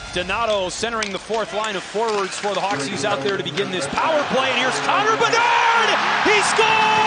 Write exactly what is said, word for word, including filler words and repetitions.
Donato centering the fourth line of forwards for the Hawks. He's out there to begin this power play, and here's Connor Bedard! He scores!